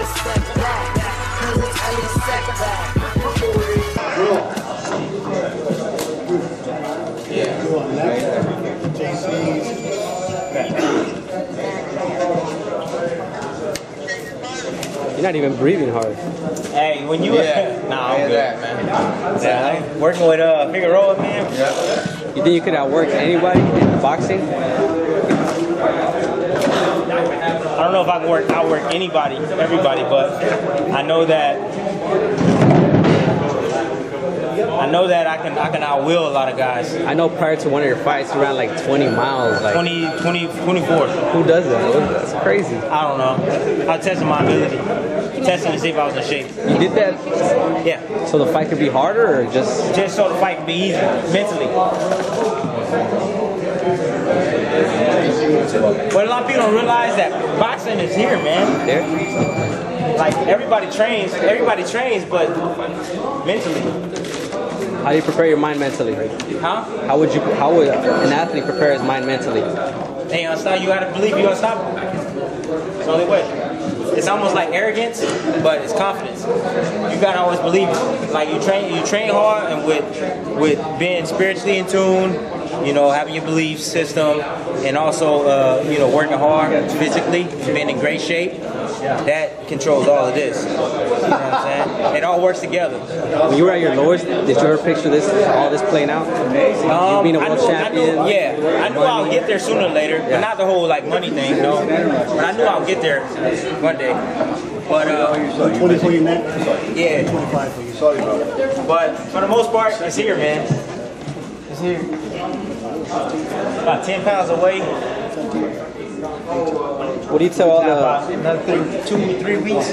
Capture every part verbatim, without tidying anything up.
setback. Cause it's only setback. Yeah. You're not even breathing hard. Hey, when you Yeah. nah, I'm good. That, man. Yeah, I- working with uh Figueroa, man. Yeah. You think you could outwork anybody in boxing? I don't know if I can work outwork anybody, everybody, but I know that I know that I can I can outwill a lot of guys. I know prior to one of your fights, you ran like twenty miles. Like, twenty, twenty, twenty-four. who does that? That's crazy. I don't know. I tested my ability, testing to see if I was in shape. You did that Yeah, so the fight could be harder, or just? just so the fight can be easy mentally. But a lot of people don't realize that boxing is here, man. There? Like everybody trains, everybody trains, but mentally, How do you prepare your mind mentally? huh? How would you? How would an athlete prepare his mind mentally? They unstop. You gotta believe you unstoppable. It's the only way. It's almost like arrogance, but it's confidence. You gotta always believe it. Like you train, you train hard, and with with being spiritually in tune, you know, having your belief system, and also uh, you know working hard physically, being in great shape. That controls all of this. You know what I'm saying? It all works together. When you were at your lowest, did you ever picture this, all this playing out? Um, you being a I world knew, champion? I knew, yeah, I knew I'll get there sooner or later, but not the whole like money thing, no. But I knew I'll get there one day. But uh, twenty for you neck? yeah, twenty-five for you. Sorry, bro. but for the most part, it's here, man. It's here. About ten pounds away. What do you tell all the? About another three, two, three weeks.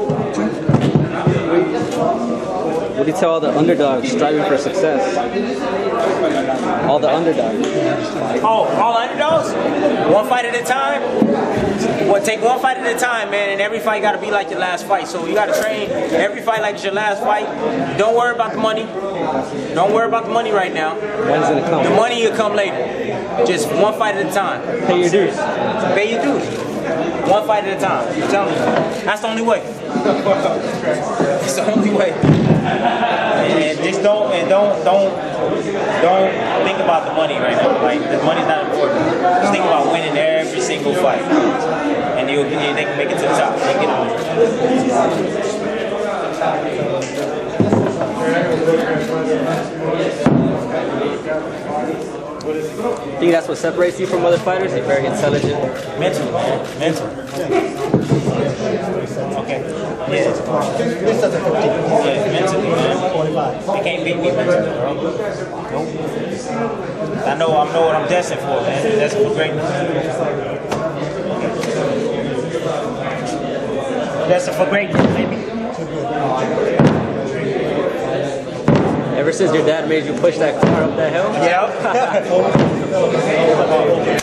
What do you tell all the underdogs striving for success? All the underdogs. Oh, all underdogs? One fight at a time? Well, take one fight at a time, man, and every fight got to be like your last fight. So you got to train every fight like it's your last fight. Don't worry about the money. Don't worry about the money right now. When's it gonna come? The money will come later. Just one fight at a time. Pay your dues. Pay your dues. One fight at a time. I'm telling you. That's the only way. It's the only way. And just don't and don't don't don't think about the money right now. Like the money's not important. Just think about winning every single fight, and you'll you they can make it to the top. They get on. I think that's what separates you from other fighters. You're very intelligent. Mental, man. Mental. Okay. Yeah. Yeah, mentally, man. They can't beat me mentally, bro. Nope. I know I know what I'm destined for, man. Destined for greatness. Destined for greatness, baby. Ever since your dad made you push that car up that hill? Yeah.